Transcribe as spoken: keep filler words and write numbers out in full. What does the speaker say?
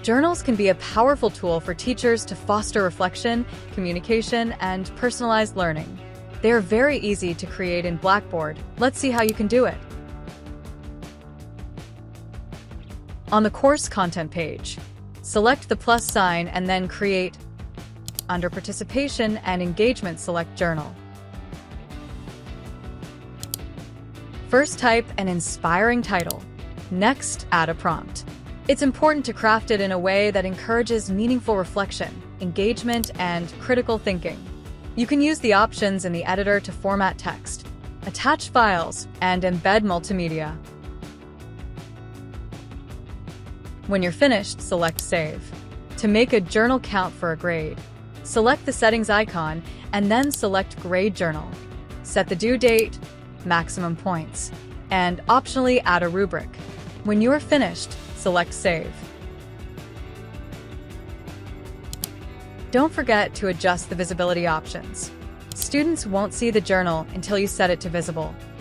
Journals can be a powerful tool for teachers to foster reflection, communication, and personalized learning. They are very easy to create in Blackboard. Let's see how you can do it. On the course content page, select the plus sign and then create. Under Participation and Engagement, select Journal. First, type an inspiring title. Next, add a prompt. It's important to craft it in a way that encourages meaningful reflection, engagement, and critical thinking. You can use the options in the editor to format text, attach files, and embed multimedia. When you're finished, select Save. To make a journal count for a grade, select the settings icon and then select Grade Journal. Set the due date, maximum points, and optionally add a rubric. When you are finished, select Save. Don't forget to adjust the visibility options. Students won't see the journal until you set it to visible.